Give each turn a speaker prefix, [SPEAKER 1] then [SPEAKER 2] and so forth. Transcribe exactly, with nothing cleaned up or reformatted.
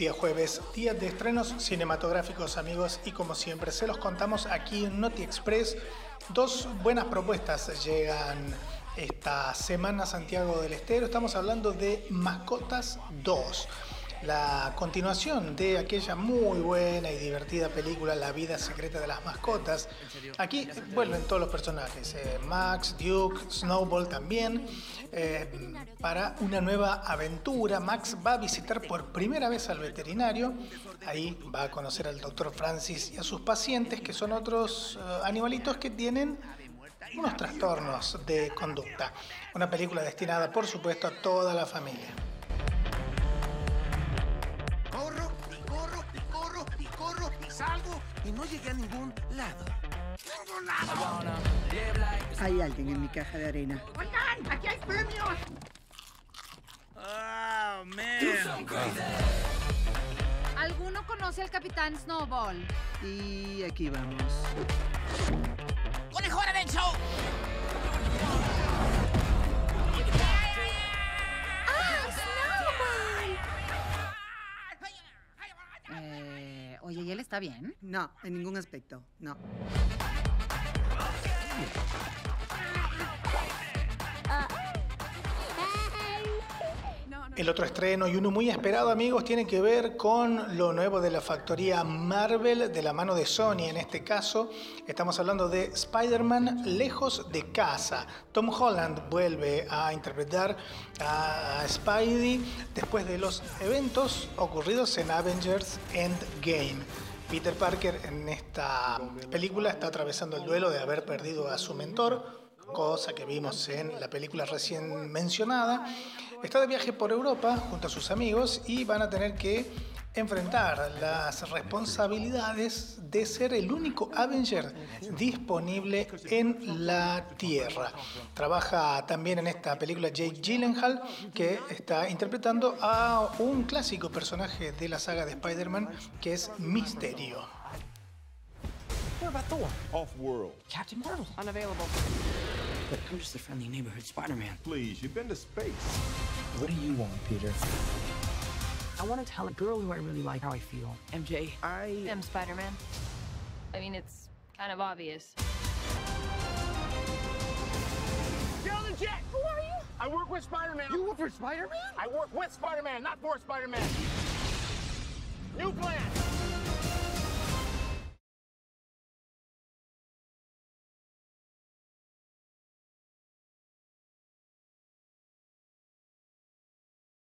[SPEAKER 1] Día jueves, día de estrenos cinematográficos, amigos, y como siempre se los contamos aquí en Noti Express. Dos buenas propuestas llegan esta semana a Santiago del Estero. Estamos hablando de Mascotas dos, la continuación de aquella muy buena y divertida película La vida secreta de las mascotas. Aquí vuelven todos los personajes, eh, Max, Duke, Snowball también, eh, para una nueva aventura. Max va a visitar por primera vez al veterinario. Ahí va a conocer al doctor Francis y a sus pacientes, que son otros uh, animalitos que tienen unos trastornos de conducta. Una película destinada, por supuesto, a toda la familia.
[SPEAKER 2] Corro, y corro, y corro, y corro, y salgo, y no llegué a ningún lado. ¡Ningún lado!
[SPEAKER 3] Hay alguien en mi caja de arena.
[SPEAKER 2] ¡Oigan! ¡Aquí hay premios!
[SPEAKER 4] Oh, man.
[SPEAKER 5] ¿Alguno conoce al Capitán Snowball?
[SPEAKER 3] Y aquí vamos.
[SPEAKER 2] ¡Conejo, hora del show!
[SPEAKER 5] Eh, oye, ¿y él está bien?
[SPEAKER 3] No, en ningún aspecto, no.
[SPEAKER 1] El otro estreno, y uno muy esperado, amigos, tiene que ver con lo nuevo de la factoría Marvel, de la mano de Sony. En este caso, estamos hablando de Spider-Man Lejos de Casa. Tom Holland vuelve a interpretar a Spidey después de los eventos ocurridos en Avengers Endgame. Peter Parker en esta película está atravesando el duelo de haber perdido a su mentor, cosa que vimos en la película recién mencionada. Está de viaje por Europa junto a sus amigos y van a tener que enfrentar las responsabilidades de ser el único Avenger disponible en la Tierra. Trabaja también en esta película Jake Gyllenhaal, que está interpretando a un clásico personaje de la saga de Spider-Man, que es Mysterio.
[SPEAKER 6] What about Thor?
[SPEAKER 7] Off-world.
[SPEAKER 6] Captain Marvel?
[SPEAKER 8] Unavailable.
[SPEAKER 6] But I'm just a friendly neighborhood Spider-Man.
[SPEAKER 7] Please, you've been to space.
[SPEAKER 6] What do you want, Peter? I want to tell a girl who I really like how I feel. M J, I...
[SPEAKER 8] I'm Spider-Man. I mean, it's kind of obvious.
[SPEAKER 2] Sheldon Jet! Who are you? I work with Spider-Man.
[SPEAKER 6] You work for Spider-Man?
[SPEAKER 2] I work with Spider-Man, not for Spider-Man. New plan!